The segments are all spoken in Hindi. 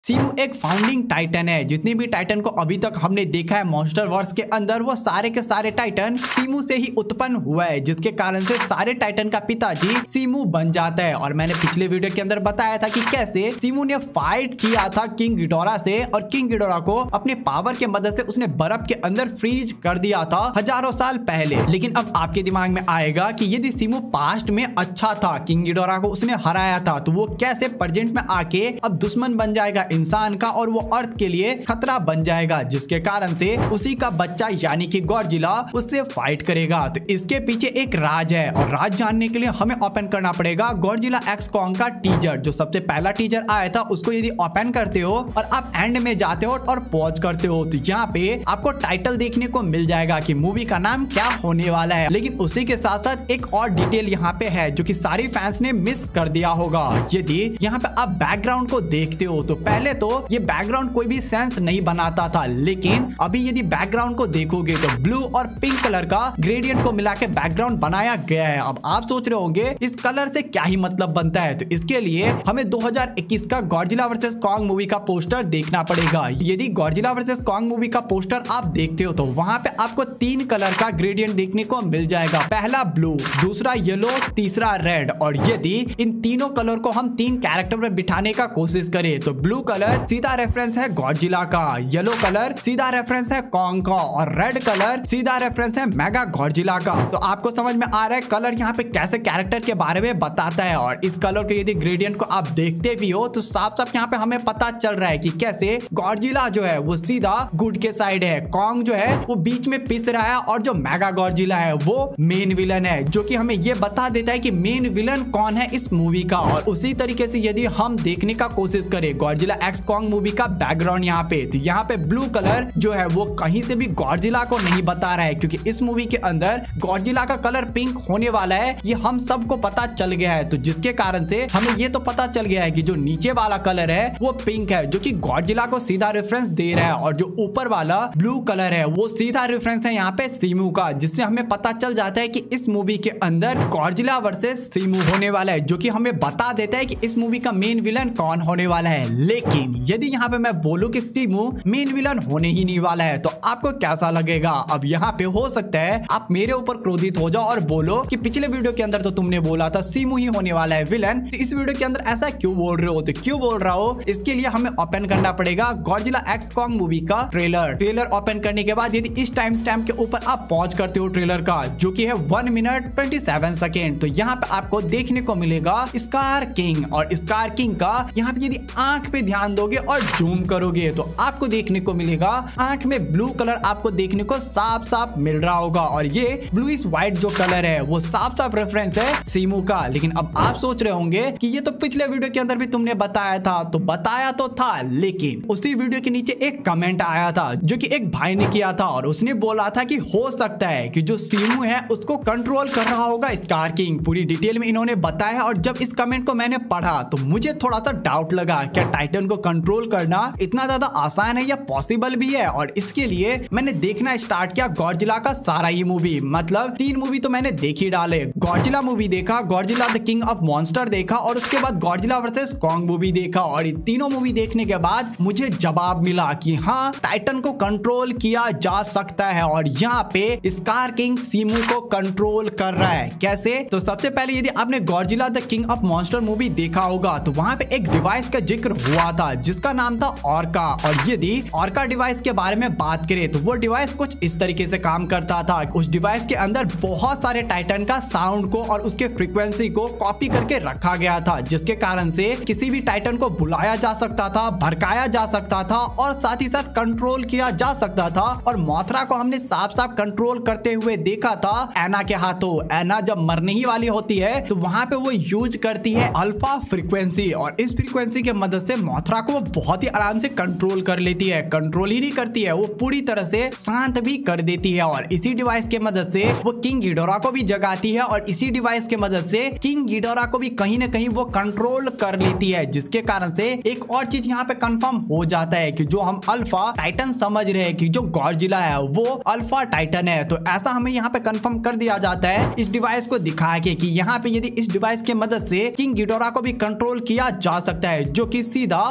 सीमू एक फाउंडिंग टाइटन है। जितने भी टाइटन को अभी तक हमने देखा है मॉन्स्टर वर्स के अंदर, वो सारे के सारे टाइटन सीमू से ही उत्पन्न हुआ है, जिसके कारण से सारे टाइटन का पिताजी सीमू बन जाता है। और मैंने पिछले वीडियो के अंदर बताया था कि कैसे सीमू ने फाइट किया था किंग गिडोरा से, और किंग गिडोरा को अपने पावर के मदद से उसने बर्फ के अंदर फ्रीज कर दिया था हजारों साल पहले। लेकिन अब आपके दिमाग में आएगा कि यदि सीमू पास्ट में अच्छा था, किंग गिडोरा को उसने हराया था, तो वो कैसे प्रेजेंट में आके अब दुश्मन बन जाएगा इंसान का, और वो अर्थ के लिए खतरा बन जाएगा, जिसके कारण से उसी का बच्चा यानी कि गॉडजिला उससे फाइट करेगा। तो इसके पीछे एक राज है, और राज जानने के लिए हमें ओपन करना पड़ेगा गॉडजिला एक्स कॉन्ग का टीजर। जो सबसे पहला टीजर आया था उसको यदि ओपन करते हो और आप एंड में जाते हो और पॉज करते हो, तो यहाँ पे आपको टाइटल देखने को मिल जाएगा कि मूवी का नाम क्या होने वाला है। लेकिन उसी के साथ साथ एक और डिटेल यहाँ पे है जो कि सारे फैंस ने मिस कर दिया होगा। यदि यहाँ पे आप बैकग्राउंड को देखते हो तो पहले तो ये बैकग्राउंड कोई भी सेंस नहीं बनाता था, लेकिन अभी यदि बैकग्राउंड को देखोगे तो ब्लू और पिंक कलर का ग्रेडियंट को मिला के बैकग्राउंड बनाया गया है। अब आप सोच रहे होंगे इस कलर से क्या ही मतलब बनता है, तो इसके लिए हमें 2021 का गॉडजिला वर्सेस कॉन्ग मूवी का पोस्टर देखना पड़ेगा। यदि गॉडजिला वर्सेस कॉन्ग मूवी का पोस्टर आप देखते हो तो वहां पे आपको 3 कलर का ग्रेडियंट देखने को मिल जाएगा। पहला ब्लू, दूसरा येलो, तीसरा रेड। और यदि इन तीनों कलर को हम 3 कैरेक्टर में बिठाने का कोशिश करें तो ब्लू कलर सीधा रेफरेंस है गॉडजिला का, येलो कलर सीधा रेफरेंस है कॉन्ग का, और रेड कलर सीधा रेफरेंस है मेगा गॉडजिला का। तो आपको समझ में आ रहा है कलर यहाँ पे कैसे कैरेक्टर के बारे में बताता है। और इस कलर के यदि ग्रेडियंट को आप देखते भी हो तो साफ साफ यहाँ पे हमें पता चल रहा है कि कैसे गॉडजिला जो है वो सीधा गुड के साइड है, कॉन्ग जो है वो बीच में पिस रहा है, और जो मेगा गॉडजिला है वो मेन विलन है, जो कि हमें ये बता देता है कि मेन विलन कौन है इस मूवी का। और उसी तरीके से यदि हम देखने का कोशिश करें गॉडजिला एक्स कॉन्ग मूवी का बैकग्राउंड यहाँ पे, तो यहाँ पे ब्लू कलर जो है वो कहीं से भी गॉडजिला को नहीं बता रहा है, क्योंकि इस मूवी के अंदर गॉडजिला का कलर पिंक होने वाला है, ये हम सबको पता चल गया है। तो जिसके कारण से हमें ये तो पता चल गया है कि जो नीचे वाला कलर है वो पिंक है, जो कि गॉडजिला को सीधा रेफरेंस दे रहा है, और जो ऊपर वाला ब्लू कलर है वो सीधा रेफरेंस है यहाँ पे सीमू का, जिससे हमें पता चल जाता है कि इस मूवी के अंदर गॉडजिला वर्सेस सीमू होने वाला है, जो कि हमें बता देता है कि इस मूवी का मेन विलन कौन होने वाला है। लेकिन यदि यहाँ पे मैं बोलूं कि सीमू मेन विलन होने ही नहीं वाला है तो आपको कैसा लगेगा? अब यहाँ पे हो सकता है आप मेरे ऊपर क्रोधित हो जाओ और बोलो कि पिछले वीडियो के अंदर तो तुमने बोला था सीमू ही होने वाला है विलन, तो इस वीडियो के अंदर ऐसा क्यों बोल रहे हो? तो क्यों बोल रहा हो इसके लिए हमें ओपन करना पड़ेगा गॉडजिला एक्स कॉन्ग मूवी का ट्रेलर ओपन करने के बाद यदि इस टाइम स्टैम्प के ऊपर आप पॉज करते हो ट्रेलर का, जो कि है 1 मिनट 27 सेकेंड, तो यहाँ पे आपको देखने को मिलेगा स्कार किंग। और स्कार किंग का यहाँ पे यदि आंख पे ध्यान दोगे और जूम करोगे तो आपको देखने को मिलेगा आंख में ब्लू कलर आपको देखने को साफ साफ मिल रहा होगा, और ये ब्लू इज व्हाइट जो कलर है वो साफ साफ रेफरेंस है सीमू का। लेकिन अब आप सोच रहे होंगे कि ये तो पिछले वीडियो के अंदर भी तुमने बताया था, तो बताया तो था, लेकिन उसी वीडियो के नीचे एक कमेंट आया था जो कि एक भाई ने किया था, और उसने बोला था कि हो सकता है कि जो सीमू है उसको कंट्रोल कर रहा होगा स्कार किंग। पूरी डिटेल में इन्होंने बताया, और जब इस कमेंट को मैंने पढ़ा तो मुझे थोड़ा सा डाउट लगा, क्या टाइटन को कंट्रोल करना इतना ज्यादा आसान है या पॉसिबल भी है? और इसके लिए मैंने देखना स्टार्ट किया गॉडजिला का सारा ही मूवी, मतलब 3 मूवी तो मैंने देख ही डाले। गॉडजिला मूवी देखा, Godzilla the King of Monster देखा, और उसके बाद गॉडजिला वर्सेस कॉन्ग मूवी देखा। और ये तीनों मूवी देखने के बाद मुझे जवाब मिला कि हाँ, टाइटन को कंट्रोल किया जा सकता है, और यहाँ पे स्कार किंग सीमू को कंट्रोल कर रहा है। कैसे? तो सबसे पहले यदि आपने Godzilla the King of Monster movie देखा होगा तो वहां पे एक डिवाइस का जिक्र हुआ था जिसका नाम था ऑर्का। और यदि ऑर्का डिवाइस के बारे में बात करें तो वो डिवाइस कुछ इस तरीके से काम करता था। उस डिवाइस के अंदर बहुत सारे टाइटन का साउंड को और उसके फ्रीक्वेंसी को कॉपी करके रखा गया था, जिसके कारण से किसी भी टाइटन को बुलाया जा सकता था, भड़काया जा सकता था, और साथ ही साथ कंट्रोल किया जा सकता था। और मोथरा को हमने साफ साफ कंट्रोल करते हुए देखा था एना के हाथों। एना जब मरने ही वाली होती है तो वहां पे वो यूज करती है अल्फा फ्रीक्वेंसी, और इस फ्रीक्वेंसी के मदद से मोथरा को वो बहुत ही आराम से कंट्रोल कर लेती है। कंट्रोल ही नहीं करती है, वो पूरी तरह से शांत भी कर देती है। और इसी डिवाइस के मदद से वो किंग गिडोरा को भी जगाती है, और इसी डिवाइस के मदद से किंग गिडोरा को भी कहीं ना कहीं वो कंट्रोल कर लेती है, जिसके कारण से एक और चीज यहाँ पे कंफर्म हो जाता है कि जो हम अल्फा टाइटन समझ रहे हैं कि जो गॉडजिला है वो अल्फा टाइटन है, तो ऐसा हमें यहाँ पे कंफर्म कर दिया जाता है इस डिवाइस को दिखा के कि यहाँ पे यदि इस डिवाइस के मदद से किंग गिडोरा को भी कंट्रोल किया जा सकता है, जो कि सीधा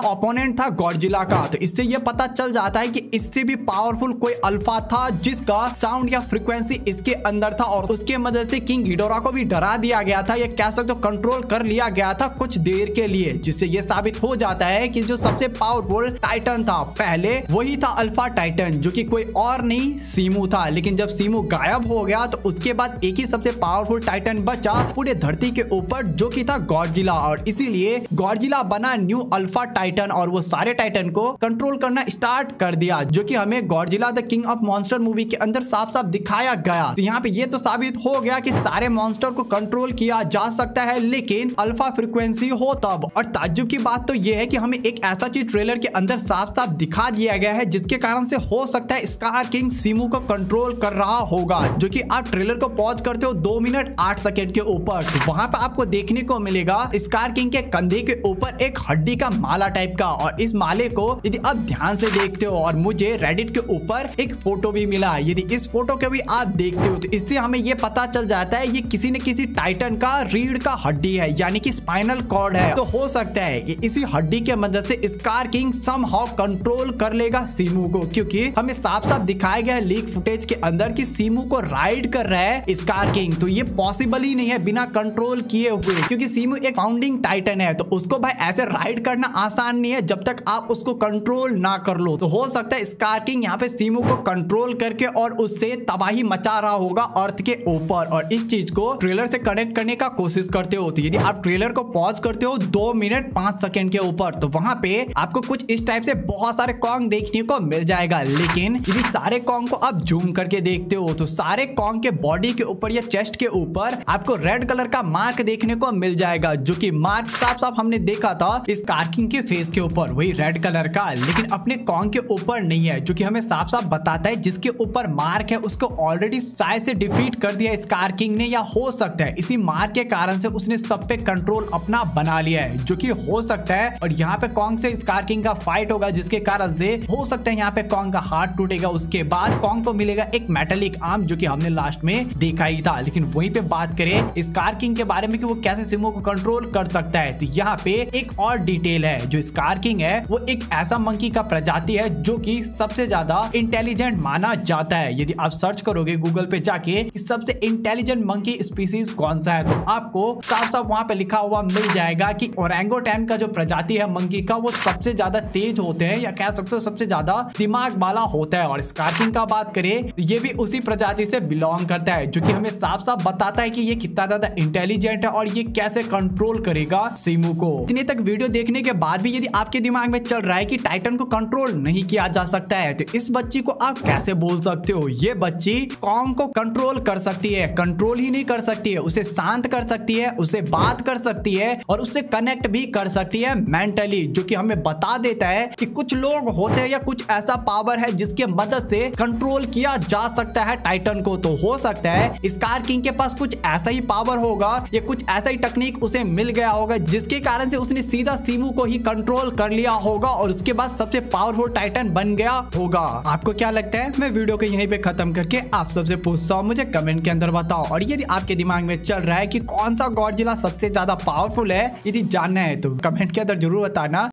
ओपोनेंट था गॉडजिला का। तो इससे ये पता चल जाता है कि इससे भी पावरफुल कोई अल्फा था जिसका साउंड या फ्रीक्वेंसी इसके अंदर था और उसके मदद से किंग घिडोरा को भी डरा दिया गया था, या कह सकते हो कंट्रोल कर लिया गया था कुछ देर के लिए, जिससे ये साबित हो जाता है कि जो सबसे पावरफुल टाइटन था पहले वही था अल्फा टाइटन, जो कि कोई और नहीं सीमू था। लेकिन जब सीमू गायब हो गया तो उसके बाद एक ही सबसे पावरफुल टाइटन बचा पूरे धरती के ऊपर, जो कि था गॉडजिला। और इसीलिए गॉडजिला बना न्यू अल्फा टाइटन और वो सारे टाइटन को कंट्रोल करना स्टार्ट कर दिया, जो कि हमें Godzilla the King of Monster movie के अंदर साफ साफ दिखाया गया। तो यहाँ पे ये तो साबित हो गया कि सारे मॉन्स्टर को कंट्रोल किया जा सकता है, लेकिन अल्फा फ्रीक्वेंसी हो तब। और ताज्जुब की बात तो ये है कि हमें एक ऐसा चीज ट्रेलर के अंदर साफ साफ दिखा दिया गया है जिसके कारण से हो सकता है स्कार किंग सीमू को कंट्रोल कर रहा होगा, जो कि आप ट्रेलर को पॉज करते हो 2 मिनट 8 सेकेंड के ऊपर, तो वहां पे आपको देखने को मिलेगा स्कार किंग के कंधे के ऊपर एक हड्डी का माला टाइप का। और इस माले को यदि आप ध्यान से देखते हो, और मुझे रेडिट के ऊपर एक फोटो भी मिला, यदि इस फोटो को भी आप देखते हो तो इससे हमें ये पता चल जाता है ये किसी न किसी टाइटन का रीढ़ का हड्डी है, यानी कि स्पाइनल कॉर्ड है। तो हो सकता है कि इसी हड्डी के मदद से स्कार किंग समहाउ कंट्रोल कर लेगा सीमू को, क्योंकि हमें साफ साफ दिखाया गया है लीक फुटेज के अंदर कि सीमू को राइड कर रहा है स्कार किंग। तो ये पॉसिबल ही नहीं है बिना कंट्रोल किए हुए, क्योंकि सीमू एक फाउंडिंग टाइटन है, तो उसको भाई ऐसे राइड करना आसान नहीं है जब तक आप उसको कंट्रोल ना कर लो। तो हो सकता है स्कार किंग यहाँ पे सीमू को कंट्रोल करके और उससे तबाही मचा रहा होगा अर्थ के ऊपर। और इस चीज को ट्रेलर से कनेक्ट करने का कोशिश करते हो, तो यदि आप ट्रेलर को पॉज करते हो 2 मिनट 5 सेकेंड के ऊपर, तो वहां पे आपको कुछ इस टाइप से बहुत सारे कॉन्ग देखने को मिल जाएगा। लेकिन यदि सारे कॉन्ग को आप जूम करके देखते हो तो सारे कॉन्ग के बॉडी के ऊपर या चेस्ट के ऊपर आपको रेड कलर का मार्क देखने को मिल जाएगा, जो कि मार्क साफ साफ हमने देखा था स्कार किंग के फेस के ऊपर, वही रेड कलर का, लेकिन अपने कॉन्ग के ऊपर नहीं है, जो कि हमें साफ साफ बताता है जिसके ऊपर मार्क है उसको ऑलरेडी शायद से डिफीट कर दिया स्कार किंग ने, या हो सकता है इसी मार्क के कारण से उसने सब पे कंट्रोल अपना बना लिया है, जो कि हो सकता है। और यहाँ पे कॉन्ग से स्कार किंग का फाइट होगा, जिसके कारण से हो सकता है यहाँ पे कॉन्ग का हार्ट टूटेगा, उसके बाद कॉन्ग को मिलेगा एक मेटालिक आर्म, जो कि हमने लास्ट में देखा ही था। लेकिन वहीं पे बात करें स्कार किंग के बारे में कि वो कैसे सीमू को कंट्रोल कर सकता है, तो यहाँ पे एक और डिटेल है, जो स्कार किंग है वो एक ऐसा मंकी का प्रजाति है जो कि सबसे ज्यादा इंटेलिजेंट माना जाता है। यदि आप सर्च करोगे गूगल पे जाके कि सबसे इंटेलिजेंट मंकी स्पीसीज कौन सा है, तो आपको साफ साफ वहां पे लिखा हुआ मिल जाएगा कि ओरंगोटैन का जो प्रजाति है मंकी का, वो सबसे ज्यादा तेज होते हैं, या कह सकते हो सबसे ज्यादा दिमाग वाला होता है। और स्कार किंग का बात करें तो ये भी उसी प्रजाति से बिलोंग करता है, जो कि हमें साफ साफ बताता है कि ये कितना ज्यादा इंटेलिजेंट है और ये कैसे कंट्रोल करेगा सीमू को। इतने तक वीडियो देखने के बाद भी यदि आपके दिमाग में चल रहा है कि टाइटन को कंट्रोल नहीं किया जा सकता है, तो इस बच्ची को आप कैसे बोल सकते हो? ये बच्ची कॉन्ग को कंट्रोल कर सकती है, कंट्रोल ही नहीं कर सकती है, उसे शांत कर सकती है, उसे बात कर सकती है और उससे कनेक्ट भी कर सकती है मेंटली, जो कि हमें बता देता है कि कुछ लोग होते हैं या कुछ ऐसा पावर है जिसके मदद से कंट्रोल किया जा सकता है टाइटन को। तो हो सकता है स्कार किंग के पास कुछ ऐसा ही पावर होगा या कुछ ऐसा ही टेक्निक उसे मिल गया होगा, जिसके कारण से उसने सीधा सीमू को ही कंट्रोल कर लिया होगा और उसके बाद सबसे पावरफुल टाइटन बन गया होगा। आपको क्या लगता है? मैं वीडियो को यहीं पे खत्म करके आप सबसे पूछता हूँ, मुझे कमेंट के अंदर बताओ। और यदि आपके दिमाग में चल रहा है कि कौन सा गॉडजिला सबसे ज्यादा पावरफुल है, यदि जानना है तो कमेंट के अंदर जरूर बताना।